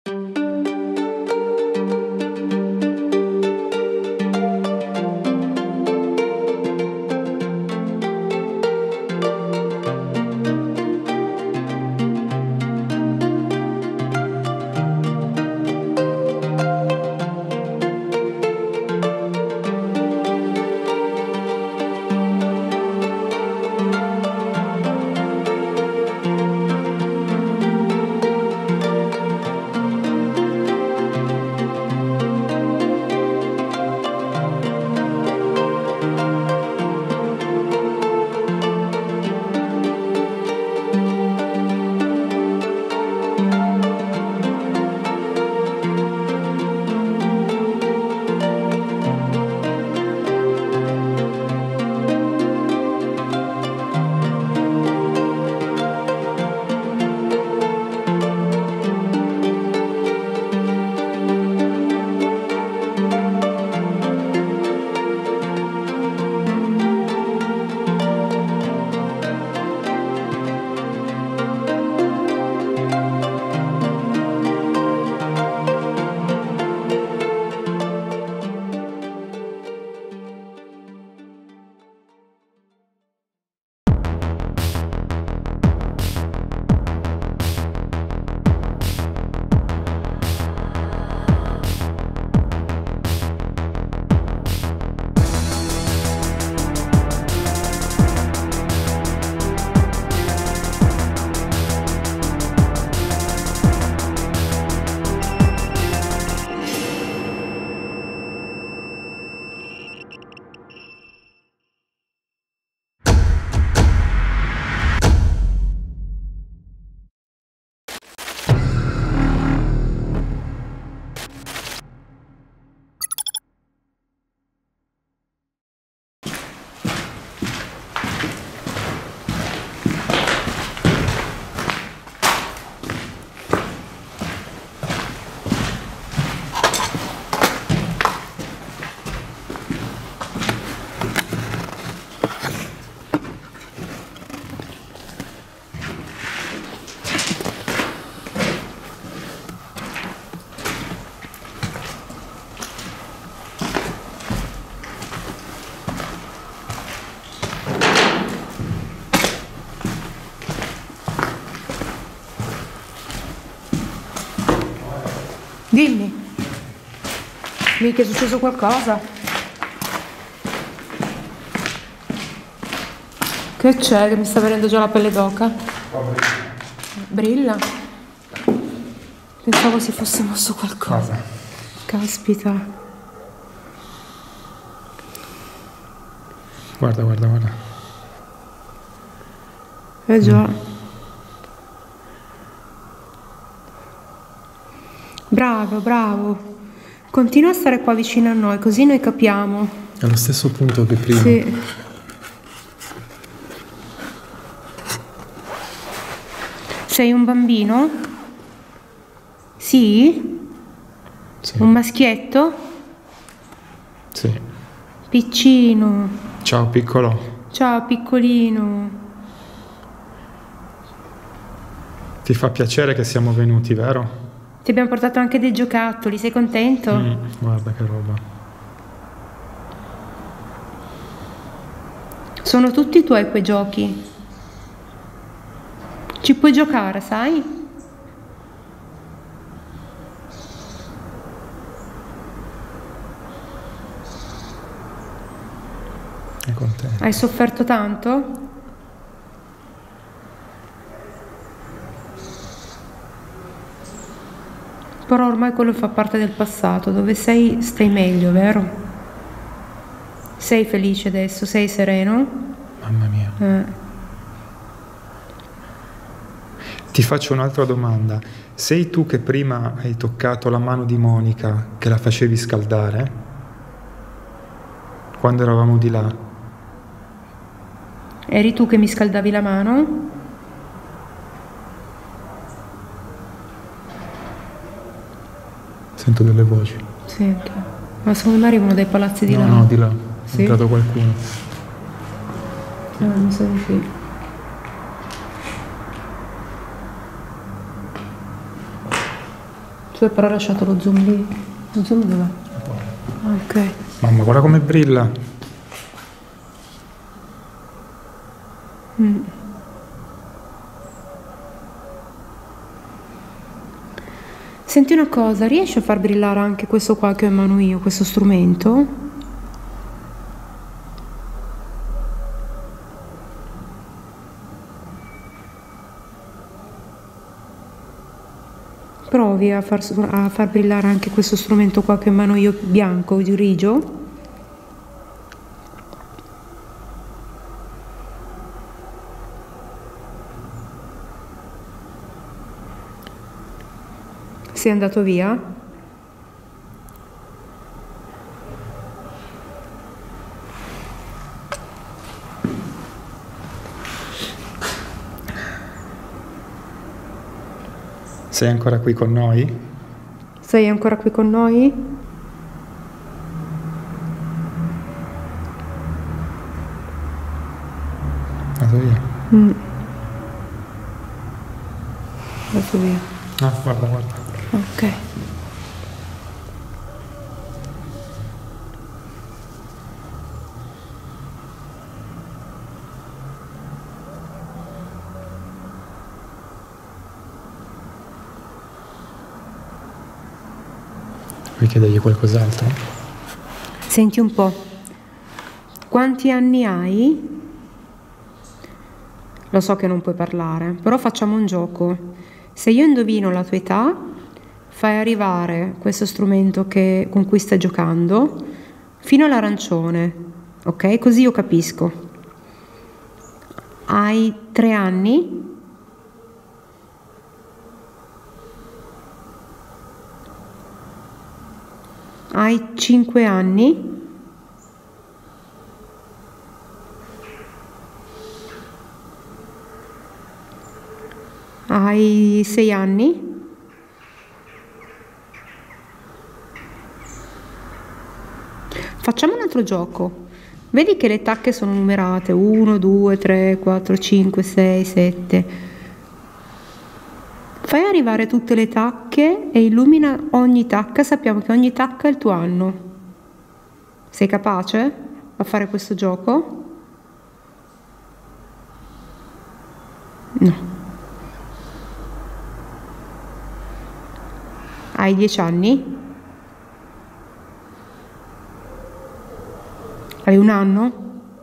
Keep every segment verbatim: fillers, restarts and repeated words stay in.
Dimmi. Mica è successo qualcosa? Che c'è che mi sta venendo già la pelle d'oca? Brilla? Pensavo si fosse mosso qualcosa. Cosa? Caspita. Guarda, guarda, guarda. Eh già. Mm. Bravo, bravo. Continua a stare qua vicino a noi, così noi capiamo. È allo stesso punto che prima. Sì. Sei un bambino? Sì? Sì. Un maschietto? Sì. Piccino. Ciao piccolo. Ciao piccolino. Ti fa piacere che siamo venuti, vero? Ti abbiamo portato anche dei giocattoli, sei contento? Mm, guarda che roba. Sono tutti tuoi quei giochi. Ci puoi giocare, sai? È contento. Hai sofferto tanto? Però ormai quello fa parte del passato. Dove sei stai meglio, vero? Sei felice adesso? Sei sereno? Mamma mia. Eh. Ti faccio un'altra domanda. Sei tu che prima hai toccato la mano di Monica che la facevi scaldare? Quando eravamo di là? Eri tu che mi scaldavi la mano? Sento delle voci. Sento. Ma secondo me arrivano dai palazzi di no, là. No, di là. Sì? È entrato qualcuno. Ah, mi sa di sì. Tu hai però lasciato lo zoom lì. Lo zoom dov'è? Ah, ok. Mamma, guarda come brilla. Mm. Senti una cosa, riesci a far brillare anche questo qua che ho in mano io, questo strumento? Provi a far, a far brillare anche questo strumento qua che ho in mano io, bianco, grigio. Sei andato via? Sei ancora qui con noi? Sei ancora qui con noi? Andato via. Mm. Andato via. Ah, guarda, guarda. Ok. Vuoi chiedergli qualcos'altro? Senti un po'. Quanti anni hai? Lo so che non puoi parlare, però facciamo un gioco. Se io indovino la tua età, fai arrivare questo strumento che, con cui stai giocando fino all'arancione, ok? Così io capisco. Hai tre anni? Hai cinque anni? Hai sei anni? Facciamo un altro gioco. Vedi che le tacche sono numerate uno, due, tre, quattro, cinque, sei, sette. Fai arrivare tutte le tacche e illumina ogni tacca. Sappiamo che ogni tacca è il tuo anno. Sei capace a fare questo gioco? No. Hai dieci anni? Hai un anno?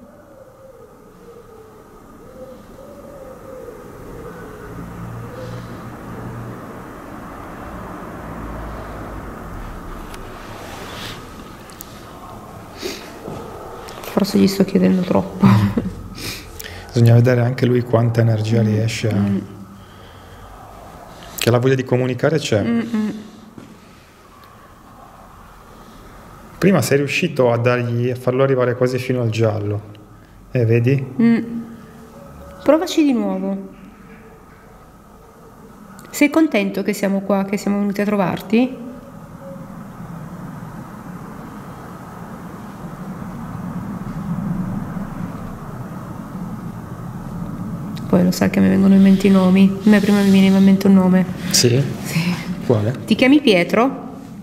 Forse gli sto chiedendo troppo. Bisogna vedere anche lui quanta energia Mm. riesce a... Mm. Che la voglia di comunicare c'è. Mm-mm. Prima sei riuscito a dargli, a farlo arrivare quasi fino al giallo. E vedi? Mm. Provaci di nuovo. Sei contento che siamo qua, che siamo venuti a trovarti? Poi lo sai che mi vengono in mente i nomi. A me prima mi veniva in mente un nome. Sì? Sì. Quale? Ti chiami Pietro?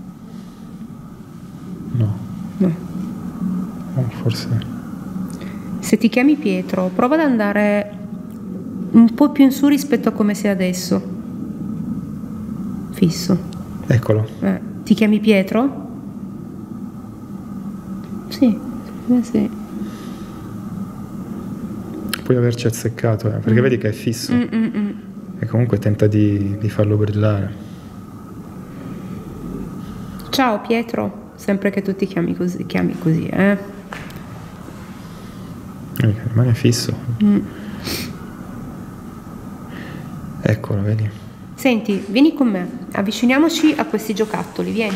No. No. Oh, forse... Se ti chiami Pietro, prova ad andare un po' più in su rispetto a come sei adesso. Fisso. Eccolo. Eh, ti chiami Pietro? Sì, eh sì. Puoi averci azzeccato, eh, perché Mm. vedi che è fisso. Mm, mm, mm. E comunque tenta di, di farlo brillare. Ciao Pietro, sempre che tu ti chiami così, chiami così, eh? Vedi che rimane fisso. Mm. Eccolo, vedi? Senti, vieni con me, avviciniamoci a questi giocattoli, vieni.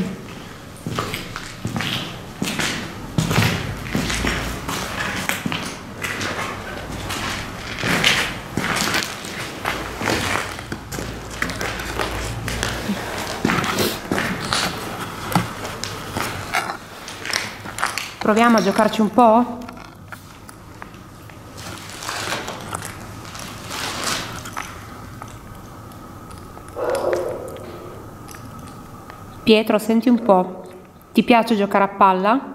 Proviamo a giocarci un po'? Pietro, senti un po', ti piace giocare a palla?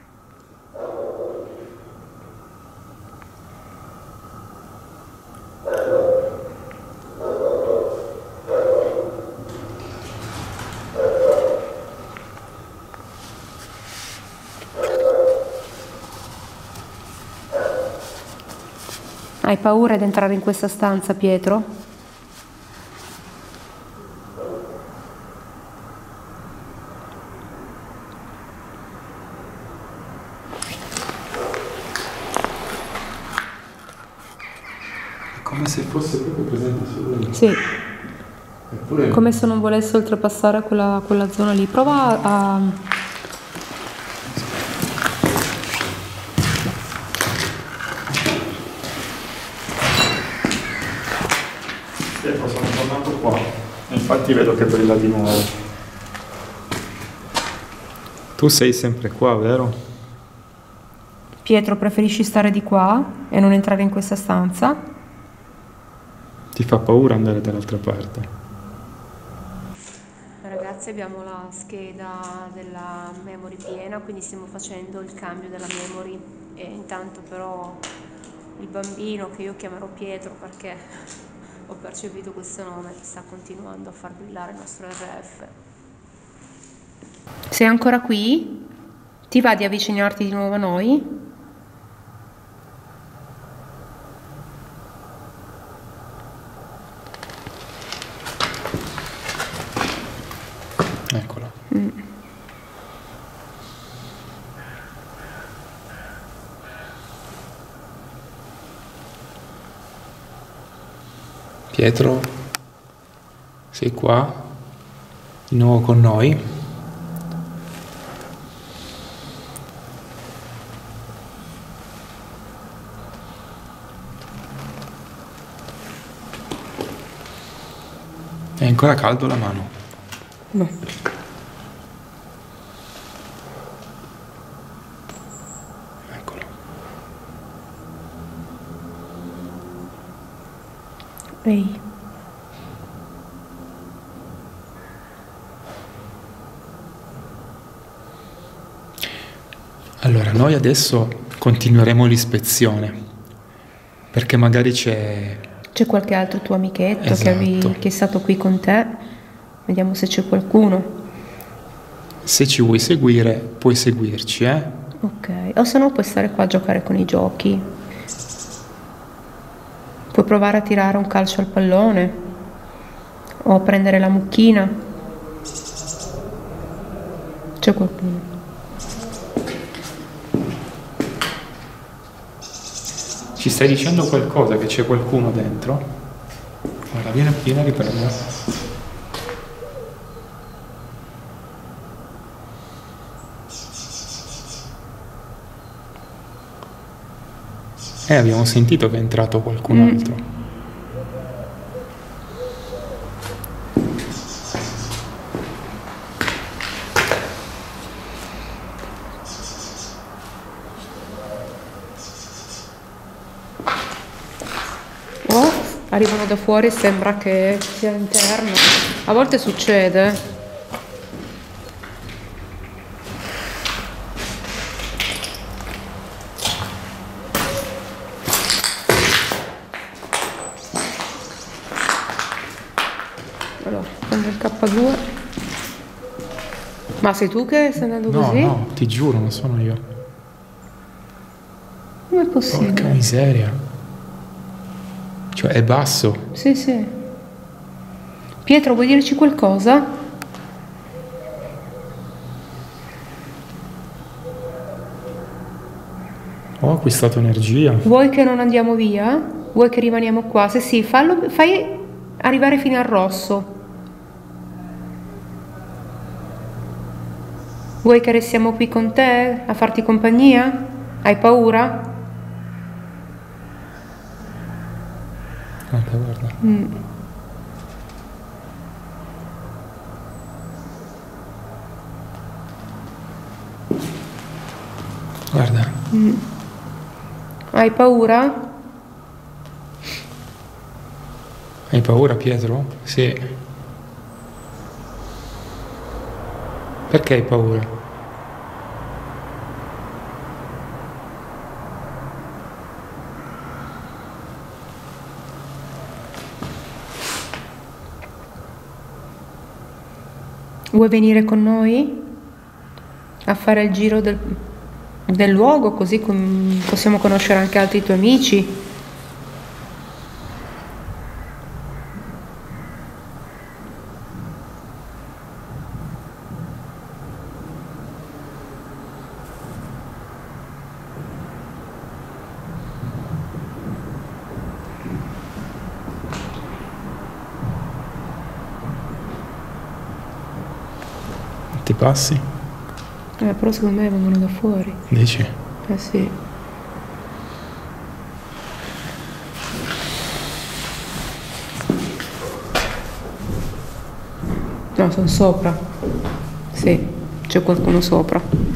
Hai paura di entrare in questa stanza, Pietro? È come se fosse proprio presente solo lì. Sì. Eppure... Come se non volesse oltrepassare quella, quella zona lì. Prova a... Ecco, sono tornato qua e infatti vedo che brilla di nuovo. Tu sei sempre qua, vero? Pietro, preferisci stare di qua e non entrare in questa stanza? Ti fa paura andare dall'altra parte? Ragazzi, abbiamo la scheda della memory piena, quindi stiamo facendo il cambio della memory e intanto però il bambino, che io chiamerò Pietro perché ho percepito questo nome, sta continuando a far brillare il nostro R F. Sei ancora qui? Ti va di avvicinarti di nuovo a noi? Eccolo. Mm. Pietro, sei qua? Di nuovo con noi? È ancora caldo la mano? No. Eccolo. Ehi. Allora, noi adesso continueremo l'ispezione, perché magari c'è... C'è qualche altro tuo amichetto Esatto. che, avevi, che è stato qui con te? Vediamo se c'è qualcuno. Se ci vuoi seguire, puoi seguirci, eh? Ok, o se no puoi stare qua a giocare con i giochi. Puoi provare a tirare un calcio al pallone o a prendere la mucchina. C'è qualcuno. Ci stai dicendo qualcosa, che c'è qualcuno dentro? Guarda, vieni, vieni a riprendere. Eh, abbiamo sentito che è entrato qualcun Mm. altro. Oh, arrivano da fuori e sembra che sia all'interno. A volte succede. Allora, prendo il K due. Ma sei tu che stai andando No, così? no, ti giuro, non sono io. Come è Porca possibile? miseria. Cioè, è basso. Sì, sì. Pietro, vuoi dirci qualcosa? Ho acquistato energia. Vuoi che non andiamo via? Vuoi che rimaniamo qua? Se sì, fallo, fai arrivare fino al rosso. Vuoi che restiamo qui con te a farti compagnia? Hai paura? Guarda, guarda. Mm. Guarda. Mm. Hai paura? Hai paura, Pietro? Sì. Perché hai paura? Vuoi venire con noi a fare il giro del, del luogo, così com- possiamo conoscere anche altri tuoi amici? Ti passi? Eh, però secondo me vengono da fuori. Dici? Eh sì. No, sono sopra. Sì, c'è qualcuno sopra.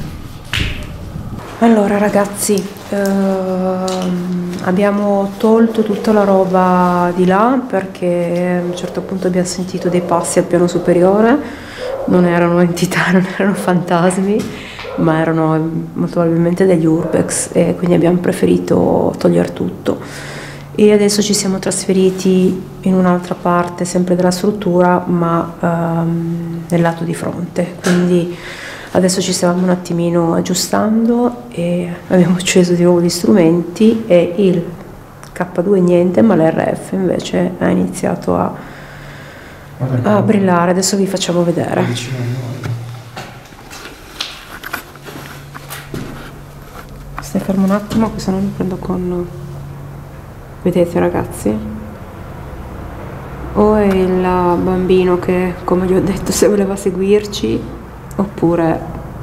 Allora ragazzi, ehm, abbiamo tolto tutta la roba di là perché a un certo punto abbiamo sentito dei passi al piano superiore. Non erano entità, non erano fantasmi, ma erano molto probabilmente degli urbex, e quindi abbiamo preferito togliere tutto. E adesso ci siamo trasferiti in un'altra parte sempre della struttura, ma ehm, nel lato di fronte, quindi adesso ci stiamo un attimino aggiustando e abbiamo acceso di nuovo gli strumenti e il K due niente, ma l'R F invece ha iniziato a a brillare. Adesso vi facciamo vedere. Vicino a noi. Stai fermo un attimo che se no li prendo con... Vedete ragazzi? O è il bambino che, come gli ho detto, se voleva seguirci, oppure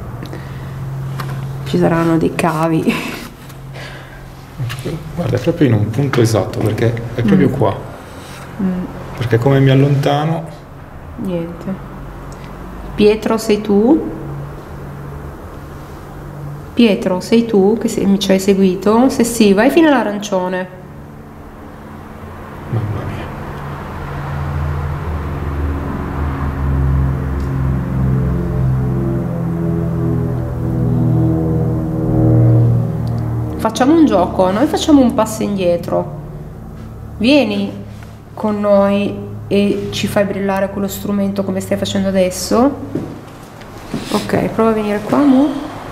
ci saranno dei cavi. Guarda, è proprio in un punto esatto, perché è proprio Mm. qua. Mm. Perché come mi allontano... Niente. Pietro, sei tu? Pietro, sei tu che se- mi ci hai seguito? Se sì, vai fino all'arancione. Mamma mia. Facciamo un gioco, noi facciamo un passo indietro. Vieni con noi e ci fai brillare quello strumento come stai facendo adesso. Ok, prova a venire qua, Mu.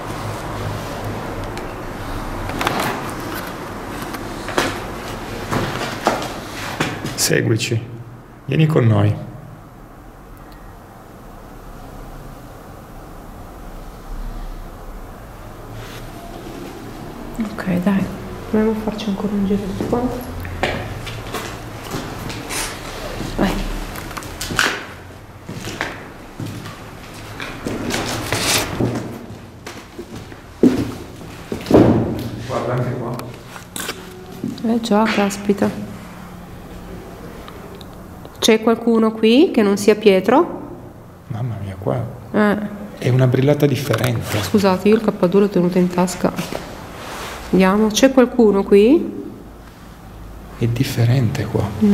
Seguici. Vieni con noi. Ok, dai, proviamo a farci ancora un giro di qua. Vai. Guarda anche qua. Eh già, caspita. C'è qualcuno qui che non sia Pietro? Mamma mia, qua Eh, è una brillata differente. scusate, io il K due l'ho tenuto in tasca. Andiamo, c'è qualcuno qui? È differente qua. Mm.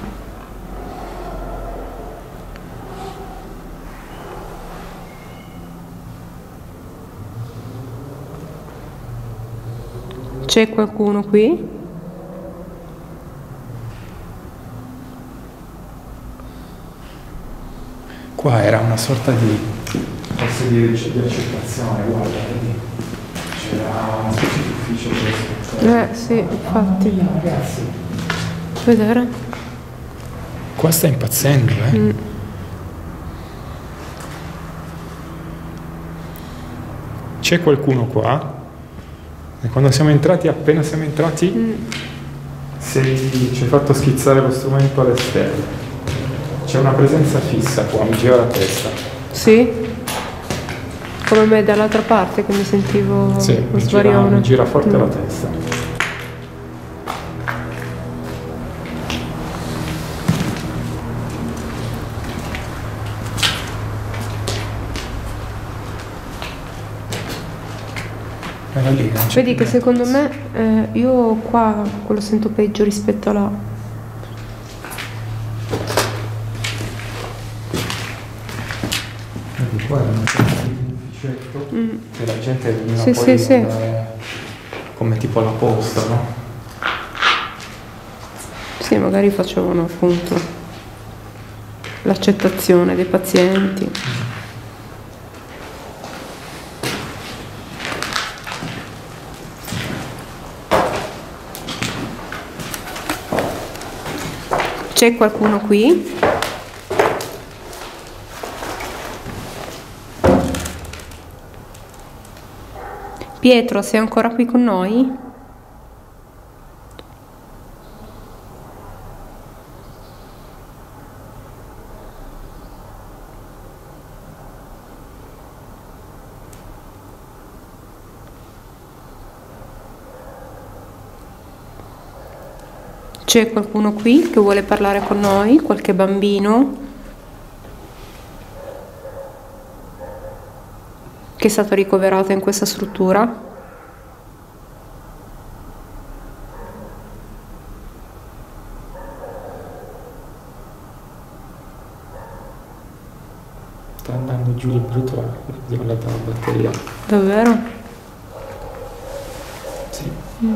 C'è qualcuno qui? Qua era una sorta di... forse di, di accettazione, guarda, vedi? C'era una specie di ufficio questo. Eh sì, infatti. Mamma mia, ragazzi. Vedere? Qua sta impazzendo, eh? Mm. C'è qualcuno qua? E quando siamo entrati, appena siamo entrati, Mm. sei, ci hai fatto schizzare lo strumento alle stelle. C'è una presenza fissa qua, mi gira la testa. Sì? Come me dall'altra parte che mi sentivo Sì, lo mi gira, svarione. mi gira forte Mm. la testa. Era lì, non c'è Vedi più che niente. secondo me eh, io qua quello sento peggio rispetto a là. Vedi qua era una sorta di ufficetto Mm. che la gente veniva Sì, poi sì, sì. a andare come tipo alla posta, no? Sì, magari facevano appunto l'accettazione dei pazienti. C'è qualcuno qui? Pietro, sei ancora qui con noi? C'è qualcuno qui che vuole parlare con noi? Qualche bambino che è stato ricoverato in questa struttura? Sta andando giù di brutto la la batteria. Davvero? Sì.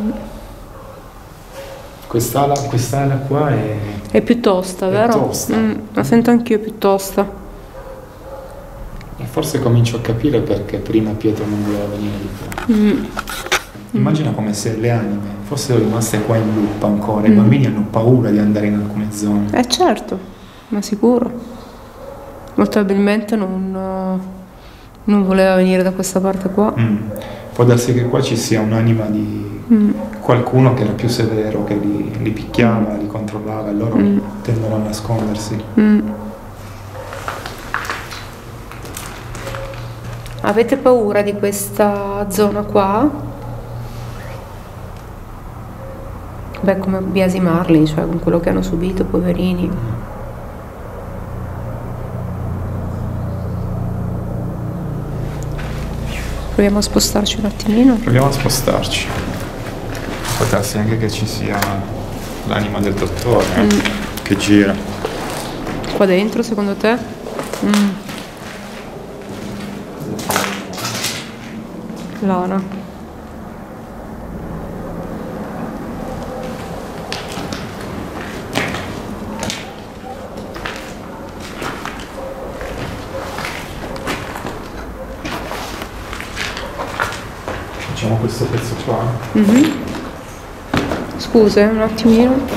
Quest'ala, quest'ala qua è... È più tosta, È vero? tosta. Mm, la sento anch'io più tosta. E forse comincio a capire perché prima Pietro non voleva venire di qua. Mm. Immagina come se le anime fossero rimaste qua in loop ancora. I Mm. bambini hanno paura di andare in alcune zone. Eh certo, ma sicuro. Molto probabilmente non, eh, non voleva venire da questa parte qua. Mm. Può darsi che qua ci sia un'anima di Mm. qualcuno che era più severo, che li, li picchiava, li controllava e loro Mm. tendono a nascondersi. Mm. Avete paura di questa zona qua? Beh, come biasimarli, cioè con quello che hanno subito, poverini. Proviamo a spostarci un attimino. Proviamo a spostarci. Può darsi anche che ci sia l'anima del dottore eh, Mm. che gira. Qua dentro, secondo te? Mm. Lana. Facciamo questo pezzo qua. Mhm. Scusa, un attimino.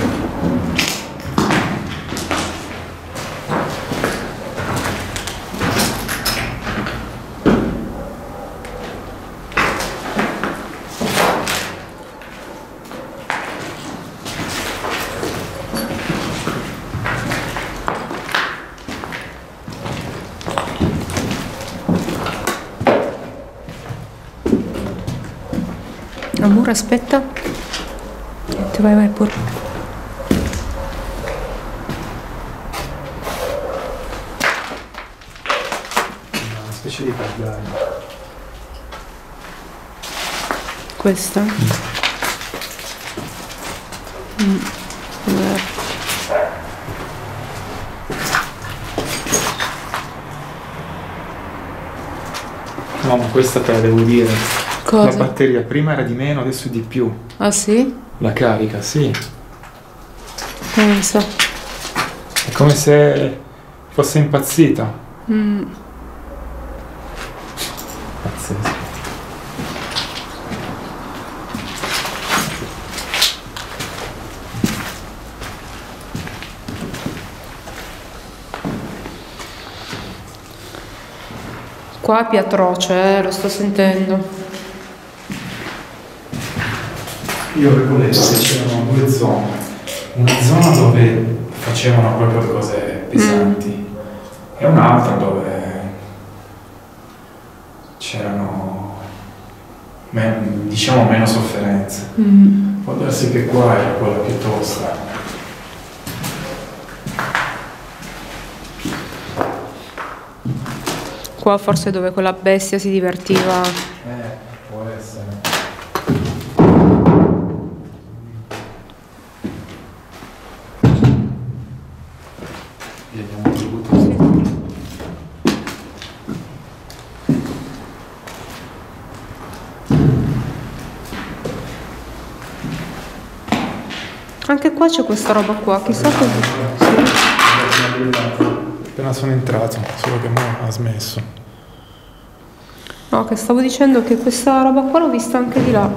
Amore, aspetta. Ti vai, vai pure. Una specie di caldaia. Questa? Mm. Vabbè. No, ma questa te la devo dire. Cosa? La batteria prima era di meno, adesso è di più. Ah sì? La carica, sì. Pensa. È come se fosse impazzita. Mm. Pazzesco. Qua è più atroce, eh, lo sto sentendo. Io avevo letto che c'erano due zone. Una zona dove facevano proprio cose pesanti e un'altra dove c'erano men- diciamo meno sofferenze. Mm. Può darsi che qua era quella più tosta. Qua forse dove quella bestia si divertiva. Eh, può essere. Gli abbiamo dovuto. Anche qua c'è questa roba qua, chissà cosa. Sì. Appena sono entrato, solo che mo ha smesso. No, che stavo dicendo che questa roba qua l'ho vista anche di là.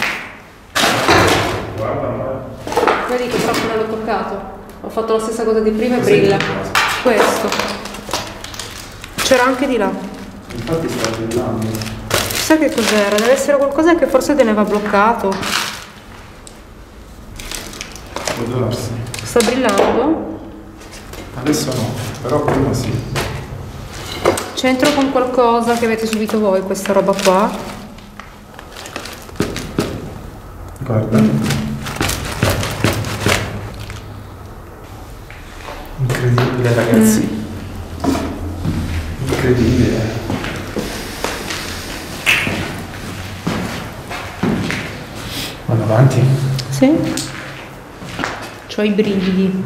Guarda, guarda. Vedi che proprio non l'ho toccato. Ho fatto la stessa cosa di prima e brilla. Questo. C'era anche di là. Infatti sta brillando. Chissà che cos'era, deve essere qualcosa che forse teneva bloccato. Può darsi. Sta brillando? Adesso no, però prima sì. C'entro con qualcosa che avete subito voi, questa roba qua. Guarda. Mm. Incredibile ragazzi. Mm. Incredibile. Vado avanti? Sì. C'ho i brividi.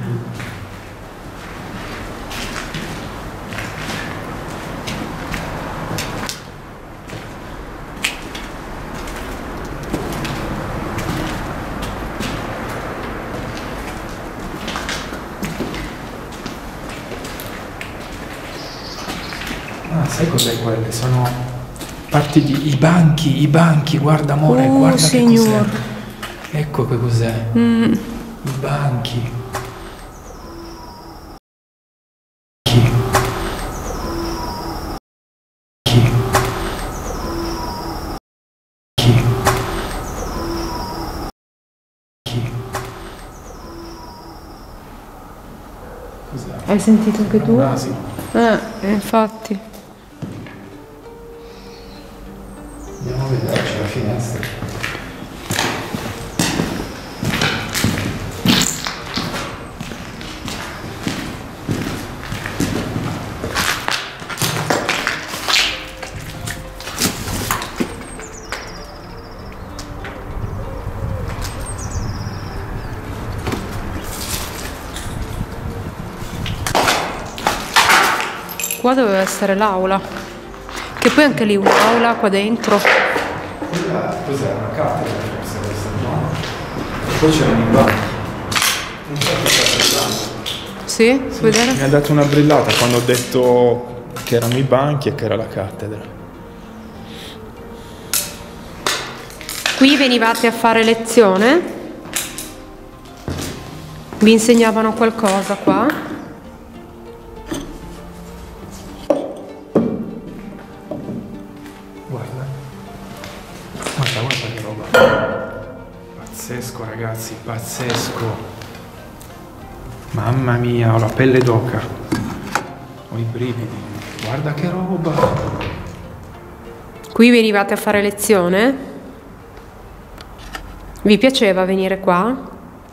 Ah, sai cos'è quelle? Sono parti di... i banchi, i banchi, guarda amore, oh, guarda signor. che cos'è. Ecco che cos'è. Mm. I banchi. Chi? Chi? Chi? Chi? Cos'è? Hai sentito anche tu? Un asino. Eh, infatti. Andiamo a vedere, c'è la finestra. Qua doveva essere l'aula, che poi anche lì un'aula qua dentro. Cos'è? Una cattedra forse questa, no? E poi c'erano i banchi. Non so che sta brillando. Sì? Sì, Vedere? mi ha dato una brillata quando ho detto che erano i banchi e che era la cattedra. Qui venivate a fare lezione? Vi insegnavano qualcosa qua? Guarda, guarda che roba. Pazzesco ragazzi, pazzesco. Mamma mia, ho la pelle d'oca. Ho i brividi. Guarda che roba. Qui venivate a fare lezione? Vi piaceva venire qua?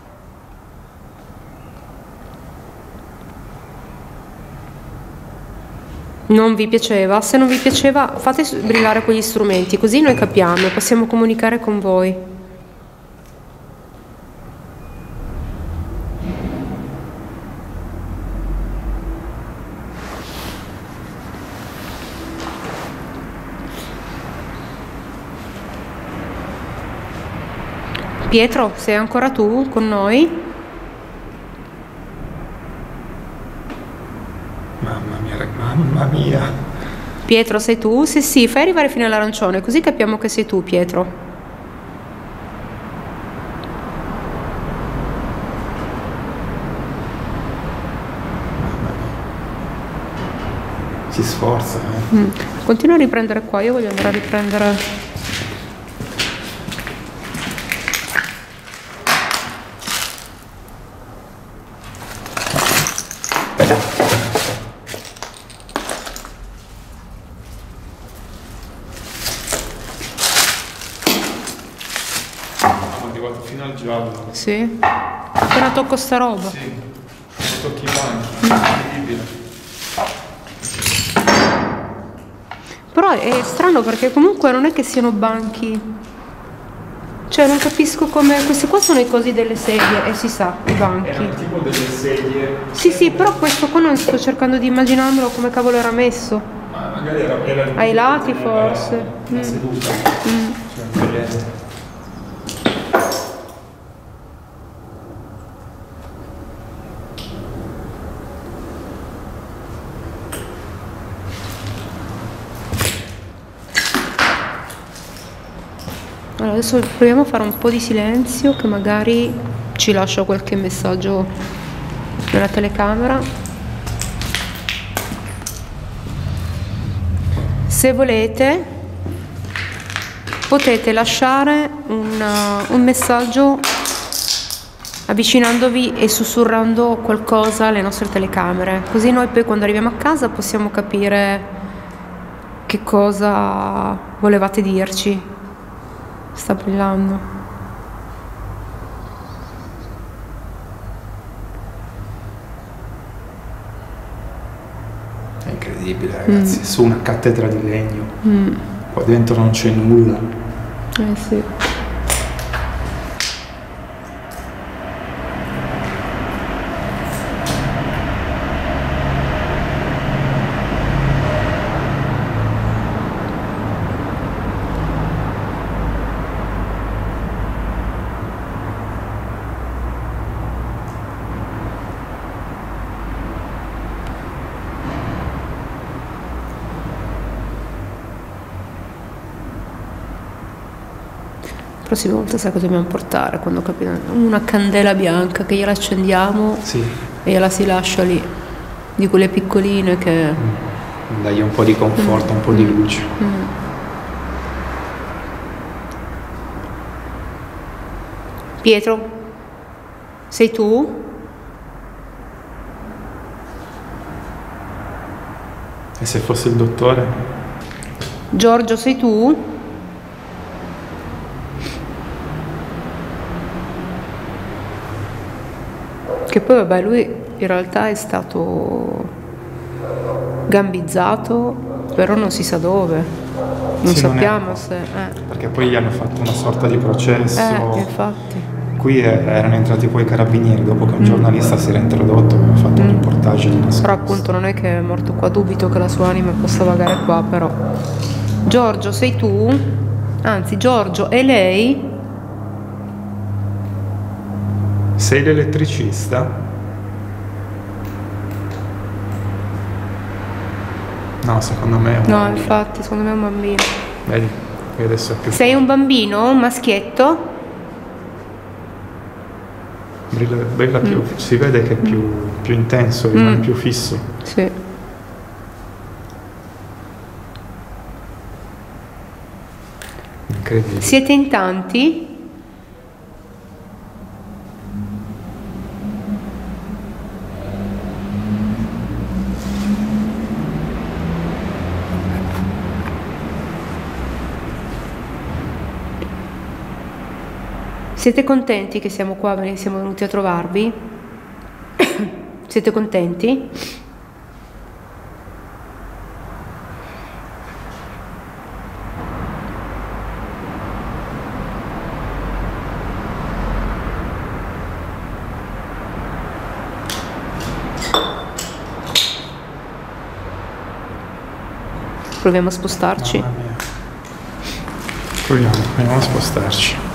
Non vi piaceva? Se non vi piaceva, fate brillare quegli strumenti, così noi capiamo, possiamo comunicare con voi. Pietro, sei ancora tu con noi? Mamma mia, mamma mia. Pietro, sei tu? Sì, sì, fai arrivare fino all'arancione, così capiamo che sei tu, Pietro. Si sforza, eh. Mm. Continua a riprendere qua, io voglio andare a riprendere. Fino al giallo. Sì? Appena tocco sta roba. Sì, quando tocchi i banchi, incredibile. Però è strano perché comunque non è che siano banchi. Cioè non capisco come. Queste qua sono i cosi delle sedie, e si sa, i banchi. Erano tipo delle sedie. Sì, sì, però questo qua non sto cercando di immaginarmelo come cavolo era messo. Ma magari era, era ai lati forse. La Mm. seduta. Mm. Cioè, Allora, adesso proviamo a fare un po' di silenzio che magari ci lascia qualche messaggio nella telecamera. Se volete potete lasciare un, uh, un messaggio avvicinandovi e sussurrando qualcosa alle nostre telecamere, così noi poi quando arriviamo a casa possiamo capire che cosa volevate dirci. Sta brillando. È incredibile, ragazzi, Mm. su una cattedra di legno, Mm. qua dentro non c'è nulla. Eh sì. La prossima volta sai cosa dobbiamo portare quando capiamo? Una candela bianca che gliela accendiamo Sì, e gliela si lascia lì, di quelle piccoline che... dai un po' di conforto, un po' di luce. Mm. Pietro, sei tu? E se fosse il dottore? Giorgio, sei tu? Che poi vabbè, lui in realtà è stato gambizzato, però non si sa dove, non Sì, non è- sappiamo se... Eh, Perché poi gli hanno fatto una sorta di processo. eh infatti. Qui eh, erano entrati poi i carabinieri dopo che un giornalista si era introdotto e aveva fatto un reportage di nascosto. Però appunto non è che è morto qua, dubito che la sua anima possa vagare qua, però. Giorgio, sei tu? Anzi, Giorgio, e lei? Sei l'elettricista? No, secondo me è un No, bambino. infatti, secondo me è un bambino. Vedi, qui adesso è più Sei un bambino, un maschietto? brilla, brilla più, si vede che è più, più intenso, rimane Mm. più fisso. Sì. Incredibile. Siete in tanti? Siete contenti che siamo qua, ve- siamo venuti a trovarvi? Siete contenti? Proviamo a spostarci. Mamma mia. Proviamo, proviamo a spostarci.